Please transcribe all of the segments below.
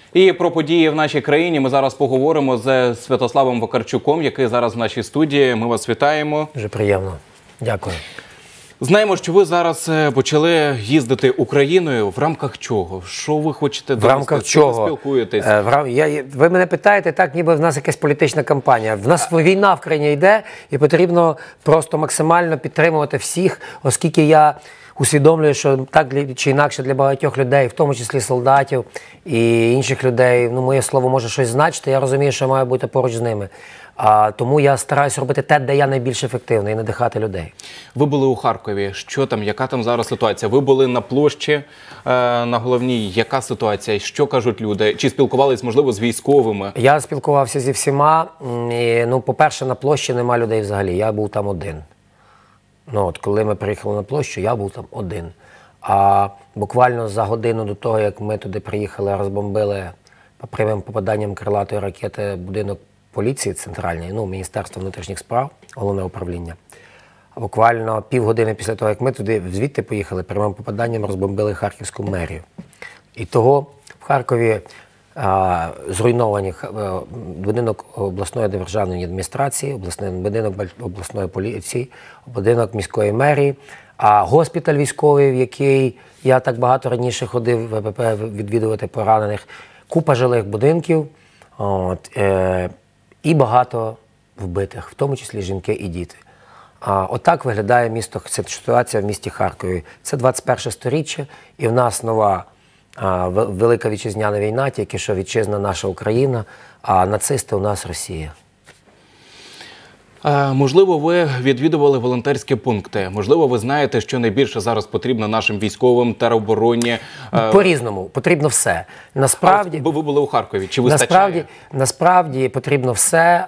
І про події в нашій країні ми зараз поговоримо з Святославом Вакарчуком, який зараз в нашій студії. Ми вас вітаємо. Дуже приємно. Дякую. Знаємо, що ви зараз почали їздити Україною. В рамках чого? Що ви хочете донести? В рамках чого? Ви спілкуєтесь? Ви мене питаєте так, ніби в нас якась політична кампанія. В нас війна в країні йде, і потрібно просто максимально підтримувати всіх, оскільки я усвідомлюю, що так чи інакше для багатьох людей, в тому числі солдатів і інших людей, моє слово може щось значити, я розумію, що я маю бути поруч з ними. Тому я стараюся робити те, де я найбільш ефективний, і надихати людей. Ви були у Харкові. Що там, яка там зараз ситуація? Ви були на площі на головній. Яка ситуація? Що кажуть люди? Чи спілкувались, можливо, з військовими? Я спілкувався зі всіма. По-перше, на площі нема людей взагалі. Я був там один. Коли ми приїхали на площу, я був там один. А буквально за годину до того, як ми туди приїхали, розбомбили прямим попаданням крилатої ракети будинок поліції центральної, Міністерства внутрішніх справ, головне управління. А буквально півгодини після того, як ми туди звідти поїхали, прямим попаданням розбомбили Харківську мерію. І того в Харкові зруйновані будинок обласної державної адміністрації, будинок обласної поліції, будинок міської мерії, госпіталь військовий, в який я так багато раніше ходив ВПП відвідувати поранених, купа жилих будинків і багато вбитих, в тому числі жінки і діти. Отак виглядає місто, ситуація в місті Харкові. Це 21 сторіччя, і в нас нова Велика Вітчизняна війна, тільки що вітчизна наша Україна, а нацисти у нас Росія. Можливо, ви відвідували волонтерські пункти. Можливо, ви знаєте, що найбільше зараз потрібно нашим військовим, теробороні. По-різному. Потрібно все. Насправді, ви були у Харкові. Чи вистачає? Насправді потрібно все.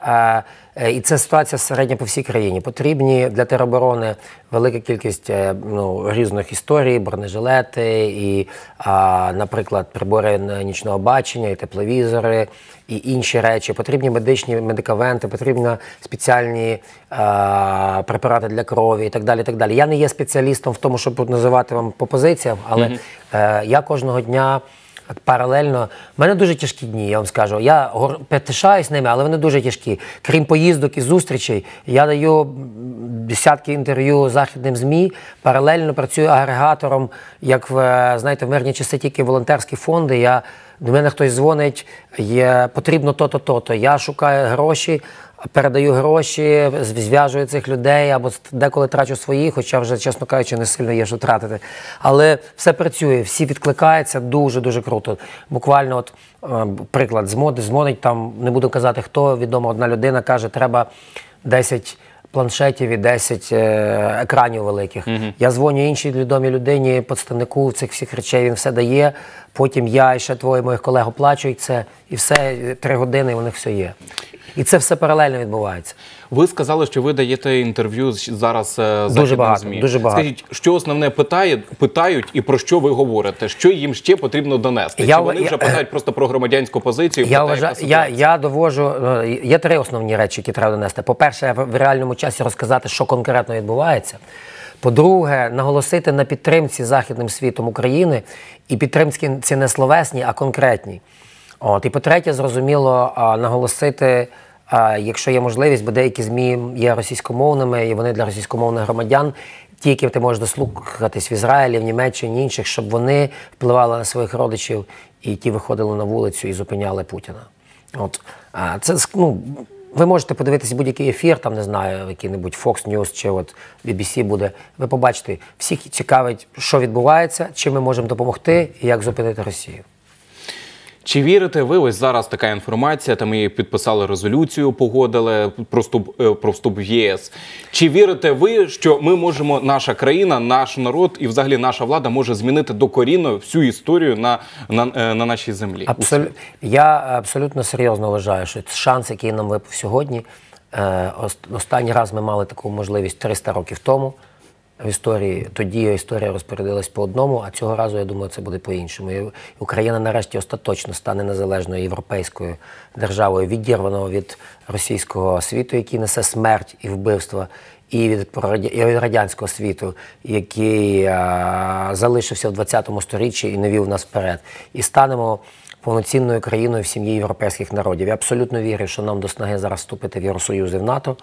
І це ситуація середня по всій країні. Потрібні для тероборони велика кількість різних історій, бронежилети, і, наприклад, прибори нічного бачення, і тепловізори, і інші речі. Потрібні медичні медикаменти, потрібні спеціальні препарати для крові і так далі, і так далі. Я не є спеціалістом в тому, щоб називати вам по позиціям, але я кожного дня паралельно. У мене дуже тяжкі дні, я вам скажу. Я пишаюсь ними, але вони дуже тяжкі. Крім поїздок і зустрічей, я даю десятки інтерв'ю західним ЗМІ, паралельно працюю агрегатором, як в мирні часи тільки волонтерські фонди. До мене хтось дзвонить, потрібно то-то, то-то. Я шукаю гроші, передаю гроші, зв'яжую цих людей, або деколи трачу свої, хоча вже, чесно кажучи, не сильно є що тратити. Але все працює, всі відкликаються, дуже-дуже круто. Буквально, приклад, дзвонить там, не буду казати хто, відома одна людина, каже, треба 10 планшетів і 10 екранів великих. Я дзвоню іншій відомій людині, представнику цих всіх речей, він все дає, потім я і ще двоє моїх колег оплачують це, і все, 3 години, і у них все є. І це все паралельно відбувається. Ви сказали, що ви даєте інтерв'ю зараз західним ЗМІ. Дуже багато. Скажіть, що основне питають і про що ви говорите? Що їм ще потрібно донести? Чи вони вже питають просто про громадянську позицію? Я довожу, є 3 основні речі, які треба донести. По-перше, в реальному часі розказати, що конкретно відбувається. По-друге, наголосити на підтримці західним світом України, і підтримці ці не словесні, а конкретні. І по-третє, зрозуміло, наголосити, якщо є можливість, бо деякі ЗМІ є російськомовними, і вони для російськомовних громадян, ті, які ти можеш дослухатись в Ізраїлі, в Німеччині, інших, щоб вони впливали на своїх родичів, і ті виходили на вулицю і зупиняли Путіна. Ви можете подивитися будь-який ефір, там, не знаю, який-небудь Fox News чи BBC буде, ви побачите, всіх цікавить, що відбувається, чим ми можемо допомогти і як зупинити Росію. Чи вірите ви, ось зараз така інформація, там і підписали резолюцію, погодили про вступ в ЄС. Чи вірите ви, що ми можемо, наша країна, наш народ і взагалі наша влада може змінити докорінно всю історію на нашій землі? Я абсолютно серйозно вважаю, що шанс, який нам випав сьогодні, останній раз ми мали таку можливість 300 років тому. В історії, тоді історія розпорядилась по одному, а цього разу, я думаю, це буде по-іншому. І Україна нарешті остаточно стане незалежною європейською державою, відірваною від російського світу, який несе смерть і вбивство, і від радянського світу, який залишився в 20 сторіччі і не вів нас вперед. І станемо повноцінною країною в сім'ї європейських народів. Я абсолютно вірю, що нам до снаги зараз вступити в Євросоюз і в НАТО.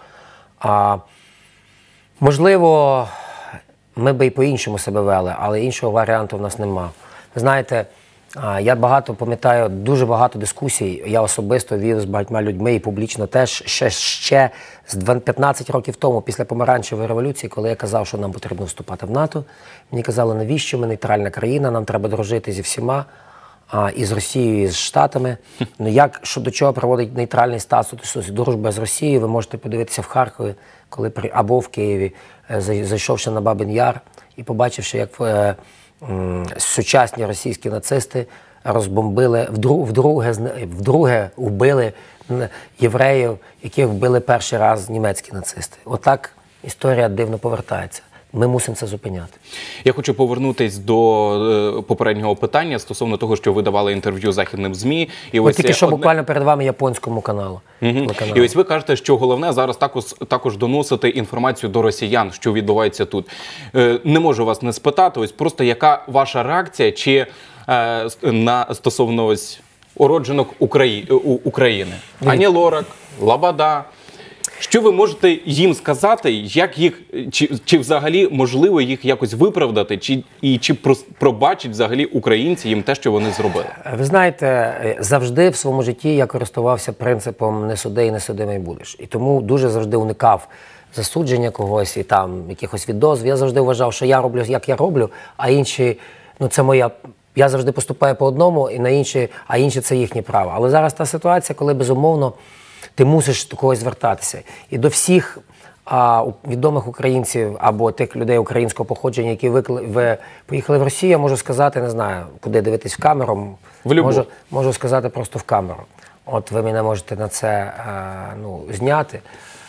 Можливо, ми би і по-іншому себе вели, але іншого варіанту в нас нема. Ви знаєте, я пам'ятаю дуже багато дискусій, я особисто вів з багатьма людьми і публічно теж ще з 15 років тому, після Помаранчевої революції, коли я казав, що нам потрібно вступати в НАТО. Мені казали, навіщо ми нейтральна країна, нам треба дружити зі всіма, і з Росією, і з Штатами. Ну як, що до чого приводить нейтральний статус дружба з Росією, ви можете подивитися в Харкові, або в Києві, зайшовши на Бабин Яр і побачивши, як сучасні російські нацисти розбомбили, вдруге вбили євреїв, яких вбили перший раз німецькі нацисти. Отак історія дивно повертається. Ми мусимо це зупиняти. Я хочу повернутись до попереднього питання стосовно того, що ви давали інтерв'ю західним ЗМІ. І ось тільки що буквально перед вами японському каналу. І ось ви кажете, що головне зараз також доносити інформацію до росіян, що відбувається тут. Не можу вас не спитати, ось просто яка ваша реакція стосовно ось уродженок України? Ані Лорак, Лобода. Що ви можете їм сказати, як їх, чи взагалі можливо їх якось виправдати, чи пробачать взагалі українці їм те, що вони зробили? Ви знаєте, завжди в своєму житті я користувався принципом «не суди і не судимий будеш». І тому дуже завжди уникав засудження когось і там якихось відозв. Я завжди вважав, що я роблю, як я роблю, а інші, ну це моя... Я завжди поступаю по одному, а інші це їхнє право. Але зараз та ситуація, коли безумовно ти мусиш до когось звертатися. І до всіх відомих українців або тих людей українського походження, які поїхали в Росію, я можу сказати, не знаю, куди дивитись в камеру. Можу сказати просто в камеру. От ви мене можете на це зняти.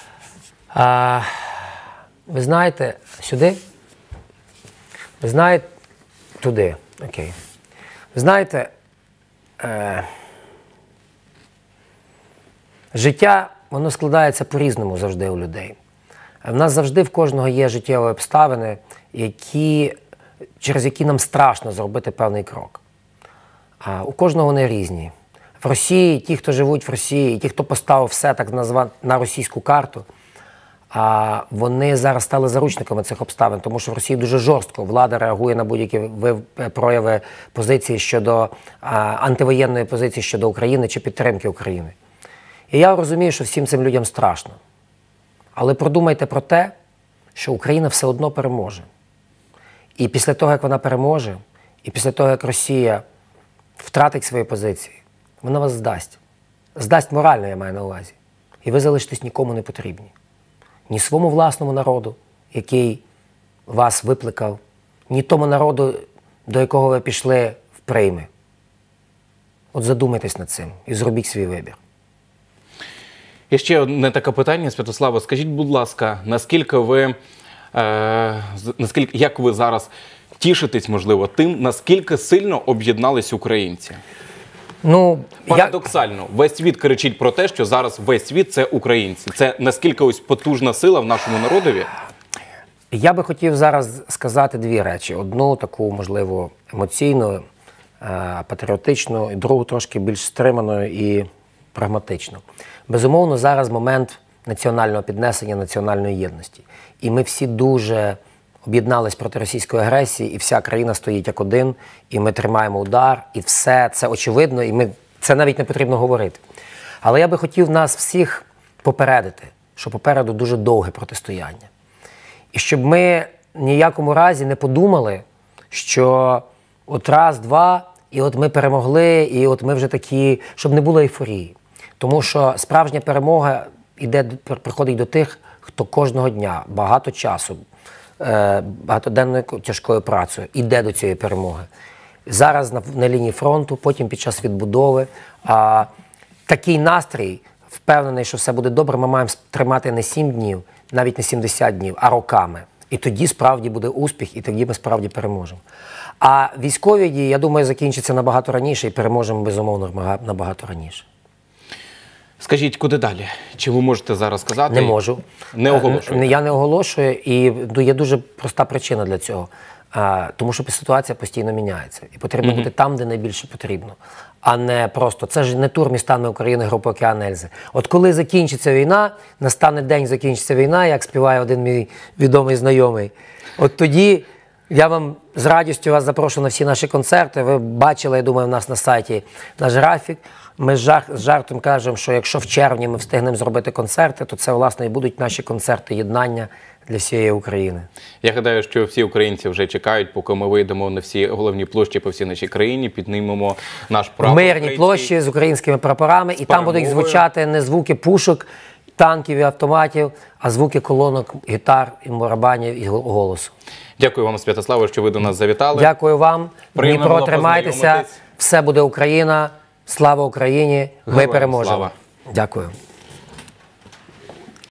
Ви знаєте, сюди? Ви знаєте, туди. Окей. Ви знаєте, життя, воно складається по-різному завжди у людей. В нас завжди в кожного є життєві обставини, через які нам страшно зробити певний крок. У кожного вони різні. В Росії, ті, хто живуть в Росії, і ті, хто поставив все так на російську карту, вони зараз стали заручниками цих обставин, тому що в Росії дуже жорстко влада реагує на будь-які прояви позиції щодо антивоєнної позиції щодо України чи підтримки України. І я розумію, що всім цим людям страшно. Але продумайте про те, що Україна все одно переможе. І після того, як вона переможе, і після того, як Росія втратить свої позиції, вона вас здасть. Здасть морально, я маю на увазі. І ви залишитесь нікому не потрібні. Ні своєму власному народу, який вас викликав, ні тому народу, до якого ви пішли в прийми. От задумайтесь над цим і зробіть свій вибір. І ще одне таке питання, Святославе. Скажіть, будь ласка, як ви зараз тішитесь, можливо, тим, наскільки сильно об'єднались українці? Парадоксально, весь світ кричить про те, що зараз весь світ – це українці. Це наскільки ось потужна сила в нашому народові? Я би хотів зараз сказати дві речі. Одну таку, можливо, емоційну, патріотичну, і другу трошки більш стриману і прагматичну. Безумовно, зараз момент національного піднесення, національної єдності. І ми всі дуже об'єднались проти російської агресії, і вся країна стоїть як один, і ми тримаємо удар, і все це очевидно, і це навіть не потрібно говорити. Але я би хотів нас всіх попередити, що попереду дуже довге протистояння. І щоб ми ніякому разі не подумали, що от раз, два, і от ми перемогли, і от ми вже такі, щоб не було ейфорії. Тому що справжня перемога приходить до тих, хто кожного дня, багато часу, багатоденною тяжкою працею йде до цієї перемоги. Зараз на лінії фронту, потім під час відбудови. Такий настрій, впевнений, що все буде добре, ми маємо тримати не 7 днів, навіть не 70 днів, а роками. І тоді справді буде успіх, і тоді ми справді переможемо. А військові дії, я думаю, закінчаться набагато раніше, і переможемо, безумовно, набагато раніше. Скажіть, куди далі? Чи ви можете зараз сказати? Не можу. Не оголошуєте? Я не оголошую, і є дуже проста причина для цього. Тому що ситуація постійно міняється. І потрібно бути там, де найбільше потрібно. А не просто, це ж не тур містами України групи «Океан Ельзи». От коли закінчиться війна, настане день, закінчиться війна, як співає один мій відомий знайомий, от тоді я вам з радістю вас запрошую на всі наші концерти. Ви бачили, я думаю, у нас на сайті наш графік. Ми з жартом кажемо, що якщо в червні ми встигнемо зробити концерти, то це, власне, і будуть наші концерти єднання для всієї України. Я гадаю, що всі українці вже чекають, поки ми вийдемо на всі головні площі по всій нашій країні, піднімемо наш прапор. В мирній площі з українськими прапорами, і там будуть звучати не звуки пушок, танків і автоматів, а звуки колонок, гітар, і барабанів, і голосу. Дякую вам, Святославе, що ви до нас завітали. Дякую вам. Приємно Дніпро, було тримайтеся. познайомитись. Все буде Україна. Слава Україні. Ми Героям переможемо. слава. Дякую.